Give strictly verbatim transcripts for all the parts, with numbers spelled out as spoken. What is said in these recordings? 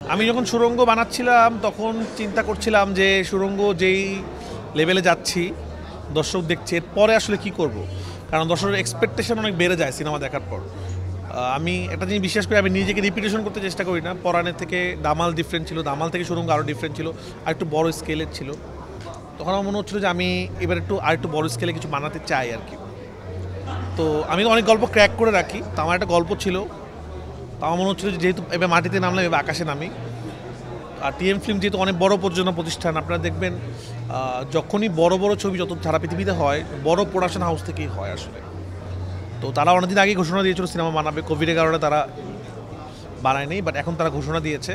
আমি যখন সুড়ঙ্গ বানাচ্ছিলাম তখন চিন্তা করছিলাম যে সুড়ঙ্গ যেই লেভেলে যাচ্ছি দর্শক দেখছে এরপরে আসলে কি করব, কারণ দর্শকের এক্সপেকটেশন অনেক বেড়ে যায় সিনেমা দেখার পর। আমি একটা জিনিস বিশ্বাস করি, আমি নিজেকে রিপিটেশন করতে চেষ্টা করি না। পরাণের থেকে দামাল ডিফারেন্ট ছিল, দামাল থেকে সুড়ঙ্গ আরও ডিফারেন্ট ছিল, আর একটু বড় স্কেলের ছিল। তখন আমার মনে হচ্ছিলো যে আমি এবার একটু আর একটু বড় স্কেলে কিছু বানাতে চাই আর কি। তো আমি তো অনেক গল্প ক্র্যাক করে রাখি, তো আমার একটা গল্প ছিল, তো আমার মনে হচ্ছিলো যে যেহেতু এবার মাটিতে নামলাম এবার আকাশে নামি। আর টিএম ফিল্ম যেহেতু অনেক বড় প্রযোজনা প্রতিষ্ঠান, আপনারা দেখবেন যখনই বড় বড় ছবি যত সারা পৃথিবীতে হয় বড় প্রোডাকশন হাউস থেকেই হয় আসলে। তো তারা অনেকদিন আগেই ঘোষণা দিয়েছিল সিনেমা বানাবে, কোভিডের কারণে তারা বানায়নি, বাট এখন তারা ঘোষণা দিয়েছে।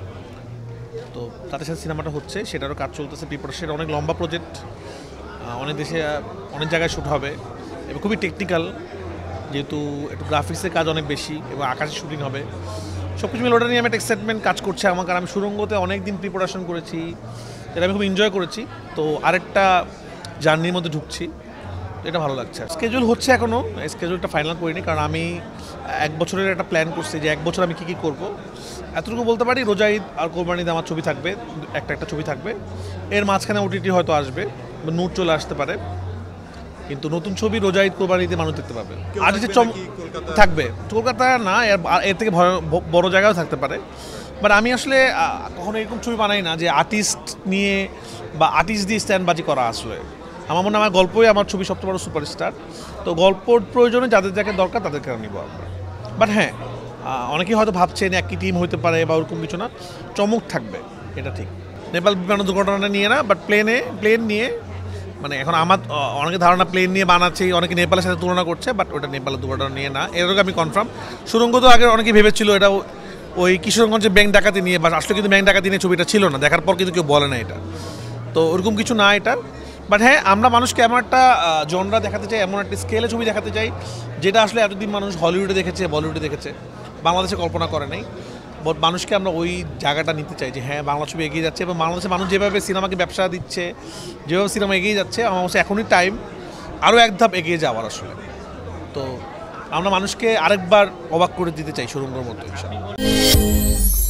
তো তাদের সাথে সিনেমাটা হচ্ছে, সেটারও কাজ চলতেছে, প্রিপারেশন অনেক লম্বা প্রজেক্ট, অনেক দেশে অনেক জায়গায় শ্যুট হবে এবং খুবই টেকনিক্যাল, যেহেতু একটু গ্রাফিক্সের কাজ অনেক বেশি এবং আকাশে শুটিং হবে। সব কিছু মিলে ওটা নিয়ে আমি একটা এক্সাইটমেন্ট কাজ করছে আমার, কারণ আমি সুড়ঙ্গতে অনেক দিন প্রিপারেশন করেছি, এটা আমি খুব এনজয় করেছি। তো আরেকটা জার্নির মধ্যে ঢুকছি, এটা ভালো লাগছে। স্কেজুল হচ্ছে এখনও, স্কেজুলটা ফাইনাল করিনি, কারণ আমি এক বছরের একটা প্ল্যান করছি যে এক বছর আমি কী কী করবো। এতটুকু বলতে পারি, রোজা ঈদ আর কোরবানিতে আমার ছবি থাকবে, একটা একটা ছবি থাকবে। এর মাঝখানে ওটিটি হয়তো আসবে, নোট চলে আসতে পারে, কিন্তু নতুন ছবি রোজা ঈদ কোরবানিতে মানুষ দেখতে পাবে। আর যে চম থাকবে কলকাতা না, এর থেকে বড় জায়গাও থাকতে পারে। বাট আমি আসলে কখনো এরকম ছবি বানাই না যে আর্টিস্ট নিয়ে বা আর্টিস্ট দিয়ে স্ট্যান্ডবাজি করা। আসলে আমার মনে হয় আমার গল্পই আমার ছবি সবচেয়ে বড় সুপারস্টার। তো গল্পর প্রয়োজনে যাদের যাকে দরকার তাদেরকে নিব আমরা। বাট হ্যাঁ, অনেকেই হয়তো ভাবছেন একই টিম হতে পারে বা ওরকম কিছু না, চমক থাকবে, এটা ঠিক। নেপাল বিমান দুর্ঘটনা নিয়ে না, বাট প্লেনে প্লেন নিয়ে, মানে এখন আমার অনেকে ধারণা প্লেন নিয়ে বানাচ্ছে, অনেকে নেপালের সাথে তুলনা করছে, বাট ওটা নেপালের দুর্ঘটনা নিয়ে না, এরকম আমি কনফার্ম। সুড়ঙ্গ তো আগে অনেকেই ভেবেছিল এটা ওই কিশোরগঞ্জের ব্যাংক ডাকাতি নিয়ে, বা আসলে কিন্তু ব্যাংক ডাকাতি নিয়ে ছবিটা ছিল না, দেখার পর কিন্তু কেউ বলে না এটা। তো ওরকম কিছু না এটা। বাট হ্যাঁ, আমরা মানুষকে এমন একটা জনরা দেখাতে চাই, এমন একটা স্কেলে ছবি দেখাতে চাই যেটা আসলে এতদিন মানুষ হলিউডে দেখেছে, বলিউডে দেখেছে, বাংলাদেশে কল্পনা করে নাই। বাট মানুষকে আমরা ওই জায়গাটা নিতে চাই যে হ্যাঁ, বাংলা ছবি এগিয়ে যাচ্ছে, এবং বাংলাদেশের মানুষ যেভাবে সিনেমাকে ব্যবসা দিচ্ছে, যেভাবে সিনেমা এগিয়ে যাচ্ছে, আমার কাছে এখনই টাইম আরও এক ধাপ এগিয়ে যাওয়ার আসলে। তো আমরা মানুষকে আরেকবার অবাক করে দিতে চাই সুড়ঙ্গর মতো।